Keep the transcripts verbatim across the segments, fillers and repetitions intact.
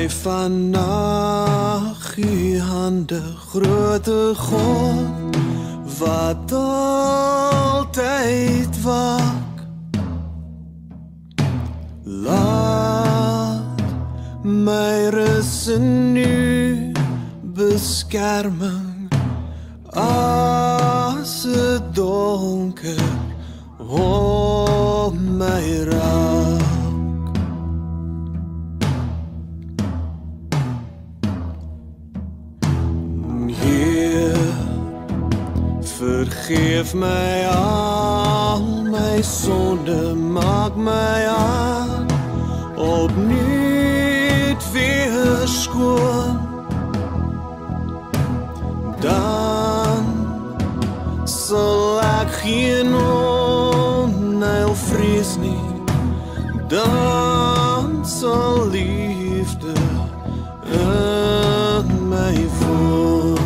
my vannacht u hande, grote God, wat altyd wak. Laat my rus in u beskerming, as het donker om my raak. Heer, vergeef my al my sonde, maak my hart opnuut weer skoon. Dan sal ek geen onheil vrees nie, dan sal liefde in my woon.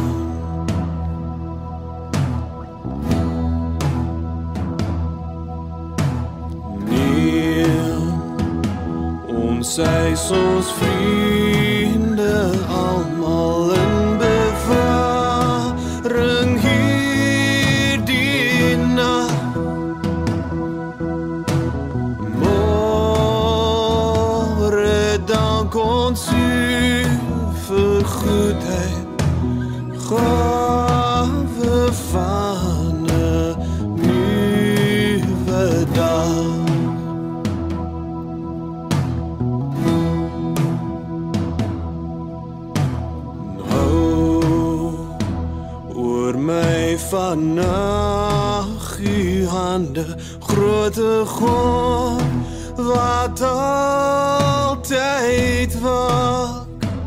Neem ons is ons vriende almal in bewaring hierdie nag. Môre dank ons u vir goedheid, gawe van 'n nuwe dag. Vannacht u hande, grote God, wat altyd wak.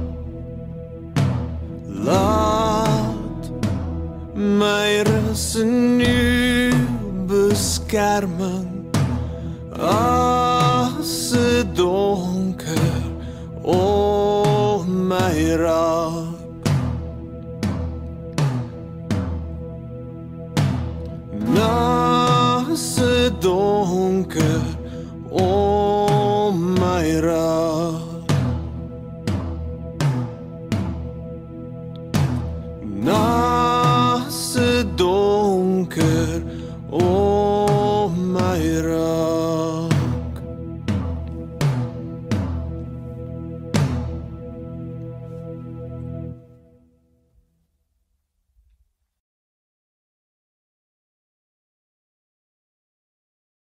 Laat my rus in u beskerming, as het donker om my raak. As het donker om my raak. As het donker om my raak.